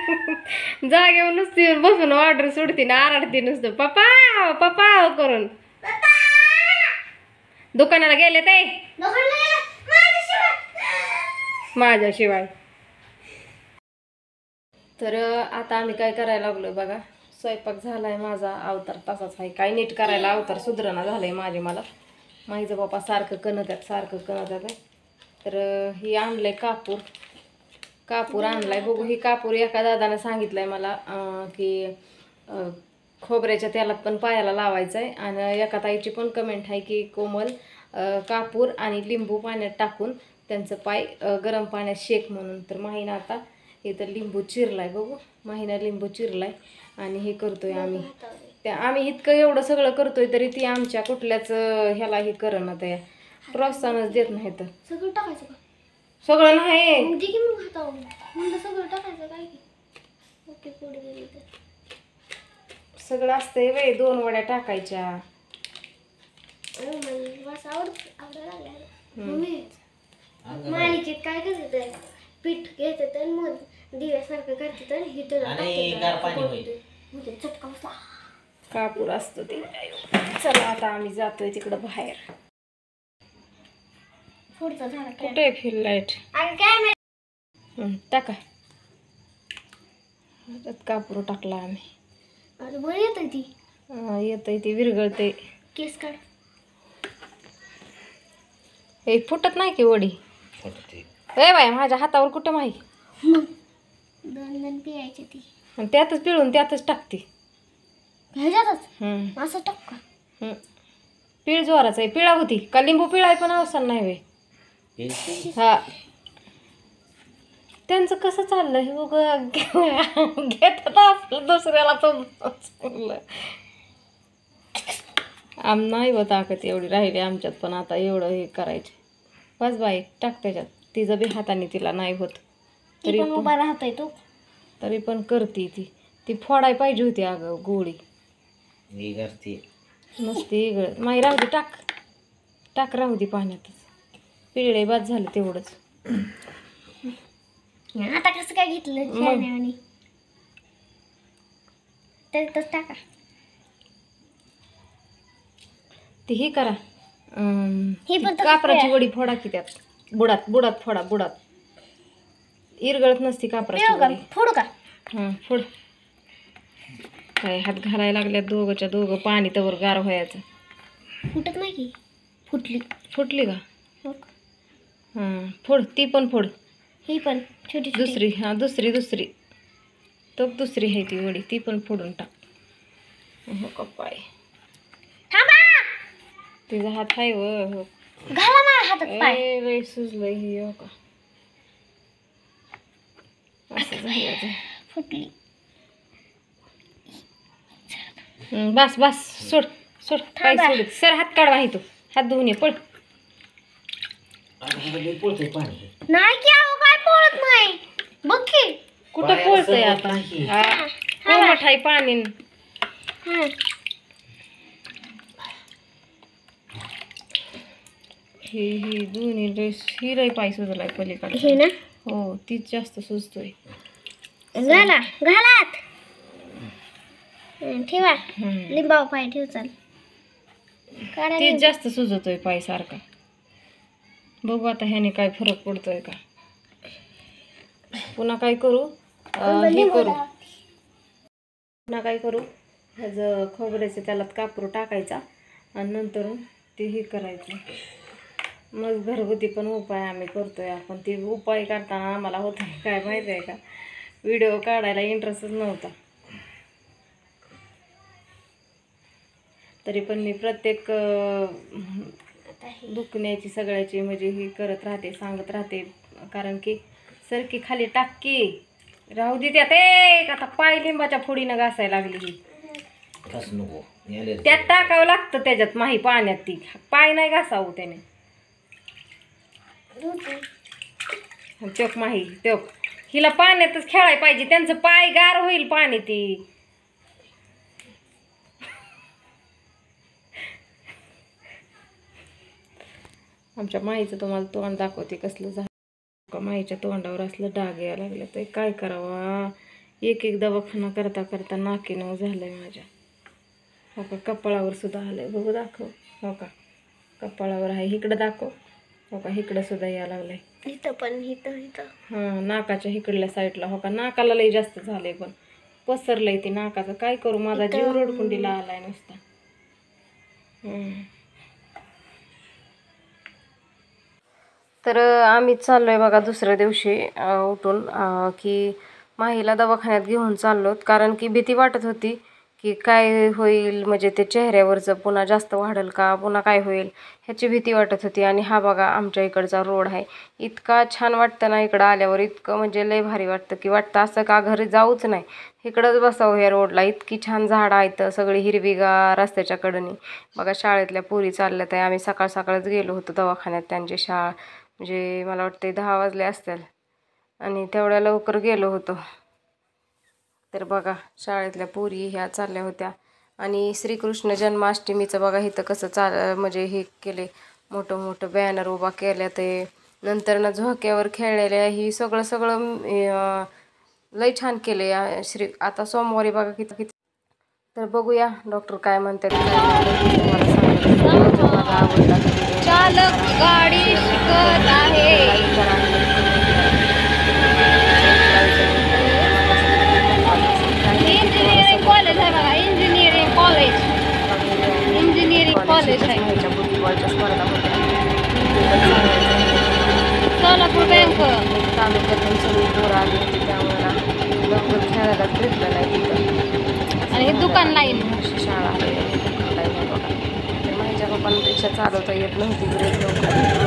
जागेवर नुसती बसून ऑर्डर सोडते ना आरडते नुसतं पप्पा पप्पा करून. दुकानाला गेले ते माझ्याशिवाय. तर आता आम्ही काय करायला लागलोय बघा. स्वयंपाक झालाय माझा. अवतार तसाच आहे. काय नीट करायला अवतार सुधारणा झालंय माझे मला. माझं बाप्पा सारखं कणत्यात आहे. तर ही आणलंय कापूर आणलाय. बघू ही कापूर एका दादानं सांगितलंय मला की खोबऱ्याच्या तेलात पण पायाला लावायचं आहे. आणि एका ताईची पण कमेंट आहे की कोमल कापूर आणि लिंबू पाण्यात टाकून त्यांचं पाय गरम पाण्यात शेक म्हणून. तर माहीना आता इथं लिंबू चिरलाय. बघू माहीना लिंबू चिरलाय आणि हे करतोय आम्ही. त्या आम्ही इतकं एवढं सगळं करतोय तरी ती आमच्या कुठल्याच ह्याला हे करणं त्या प्रोत्साहनच देत नाही. तर सगळं टाकायचं का? सगळं नाही सगळं टाकायचं काय की ओके पुढे गेली तर सगळं असतंय बाई. 2 वड्या टाकायच्या. मालिकेत काय करायचं पीठ घ्यायचं तर मग दिव्यासारखं करते तर चटका बसला. कापूर असतो ते. चला आता आम्ही जातोय तिकडं बाहेर. पुढचं झालं कुठे फिल लाईट टाका. कापूर टाकला आम्ही. अरे बरं येतंय ती येतंय ती विरगळते. केस काढ. हे फुटत नाही की वडी. ए बाय माझ्या हातावर कुठं माहिती. 2 पिळायची ती आणि त्यातच पिळून त्यातच टाकते. ह्याच्यातच असं टाक का? पिळ जोराच आहे. पिळा होती का लिंबू पिळाय पण अवसर नाही वे. हा त्यांचं कसं चाललंय बघ. घेतात आपलं दुसऱ्याला तो नाही होत ताकद एवढी राहिली आमच्यात. पण आता एवढं हे करायचे. बस बाई टाक त्याच्यात. तिचं बी हाताने तिला नाही होत तरी पण उभा राहतोय तो. तरी पण करते ती फोडाय पाहिजे होती अगं गोळी नसती इगळ. माई राहू दे टाक राहू दे पाण्यातच. पिळे बाद झालं तेवढंच. आता कसं काय घेतलं त्यातच टाका. ती हे करा कापराची वडी फोडा की त्यात. बुडात फोडा बुडात. इरगळत नसती कापराची वडी. फोडू का? फोड. काय हात घालायला लागल्या दोघं पाणी तवर गार व्हायचं. फुटत नाही की. फुटली का? फोड ती पण फोड. ही पण छोटी दुसरी दुसरी तो दुसरी आहे ती वडी ती पण फोडून टाक. हो का पाय तिचा हात आहे व घाला माझ्या हातात पाय. लय सुजलंय ही. हो का असं झालं. फुटली. बस सोड पाय सोड. सर हात काढवा आहे तो. हात धुवून ये पळ. नाही की अहो काय पोळत नाही. बघ की कुठं पोळतंय आता. कोमट आहे पाणी. ही दोन्ही ही लय पाय सुजलाय पलीकडे. हे ना हो तीच जास्त सुजतोय. घालात ठेवा. लिंबाव पाय ठेव. चाल तीच जास्त सुजतोय पाय सारखा. बघू आता ह्याने काय फरक पडतोय का. पुन्हा काय करू ह्याचं खोबऱ्याचं त्याला कापूर टाकायचा आणि नंतर ते हे करायचं. मग घरगुती पण उपाय आम्ही करतोय. आपण ते उपाय करताना आम्हाला होतं काय माहिती आहे का व्हिडिओ काढायला इंटरेस्टच नव्हता. तरी पण मी प्रत्येक दुखण्याची सगळ्याची म्हणजे ही करत राहते सांगत राहते. कारण की सरकी खाली टाकी राहू दे त्यात. आता पाय लिंबाच्या फोडीनं घासायला लागली ही. त्यात टाकावं लागतं त्याच्यात माही पाण्यात. ती पाय नाही घासावं त्याने. चोक माही चोक हिला पाण्यातच खेळायला पाहिजे. त्यांचं पाय गार होईल पाणी. ती आमच्या माईचं तुम्हाला तोंड दाखवते कसलं झालं. माईच्या तोंडावर असलं डाग यायला लागलं तर काय करावा. एक एक दवाखाना करता करता नाकीनव झालंय माझ्या. हो का, कपाळावर सुद्धा आलंय. बघू दाखव. हो का, कपाळावर आहे. इकडं दाखव. हो का, इकडं सुद्धा यायला लागलंय. इथं पण इथं हां, नाकाच्या इकडल्या साईडला. हो का, नाकाला लई जास्त झालंय, पण पसरलंय ते नाकाचं. काय करू, माझा जीव रडकुंडीला आलाय नुसता. तर आम्ही चाललोय बघा दुसऱ्या दिवशी उठून की माहीला दवाखान्यात घेऊन चाललोत, कारण की भीती वाटत होती की काय होईल, म्हणजे ते चेहऱ्यावरचं पुन्हा जास्त वाढेल का, पुन्हा काय होईल ह्याची भीती वाटत होती. आणि हा बघा आमच्या इकडचा रोड आहे. इतका छान वाटतं ना इकडं आल्यावर, इतकं म्हणजे लय भारी वाटतं की वाटतं असं का घरी जाऊच नाही, इकडंच बसावं ह्या रोडला. इतकी छान झाडं आहेत, सगळी हिरवीगार रस्त्याच्या कडेनी. बघा शाळेतल्या पोरी चालल्यात आहे. आम्ही सकाळ सकाळच गेलो होतो दवाखान्यात. त्यांची शाळा म्हणजे मला वाटते 10 वाजले असतील आणि तेवढ्या लवकर गेलो होतो. तर बघा शाळेतल्या पोरी ह्या चालल्या होत्या. आणि श्रीकृष्ण जन्माष्टमीचं बघा इथं कसं म्हणजे हे केले, मोठं मोठं बॅनर उभा केल्या. ते नंतर ना झोक्यावर खेळलेल्या ही सगळं लय छान केले आता सोमवारी बघा किती. तर बघूया डॉक्टर काय म्हणतात, चालक गाडी शिकत आहे. इंजिनिअरिंग कॉलेज आहे बघा, इंजिनिअरिंग कॉलेज आहे. सोलापूर बँक तालुक्यातून सगळी पोरं आली होती, त्यामुळे लवकर खेळायला भेटलं नाही तिथं. आणि हे दुकान लाईन शाळा आहे, दुकान लाईन आहे बघा. तर माझ्या पप्पांना रिक्षा चालवता येत नव्हती, ब्रेक नव्हता.